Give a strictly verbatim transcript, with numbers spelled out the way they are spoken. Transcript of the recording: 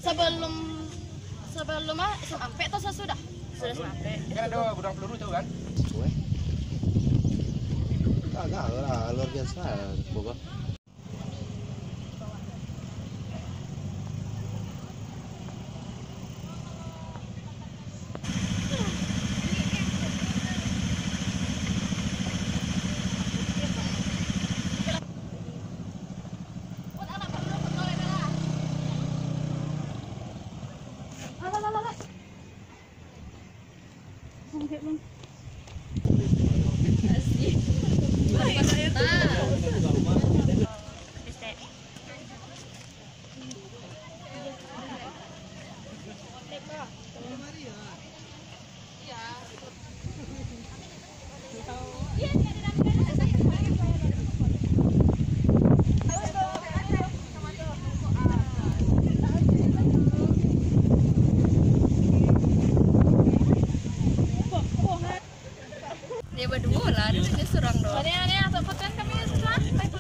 Sebelum sebelum ah, sampai atau sesudah? Sudah sampai. Kan ada gudang peluru jauh kan? Sesuai. Agak lah, luar biasa. Boga. Dia berdua lah, dia surang doang. Ini ini apa kan kami setelah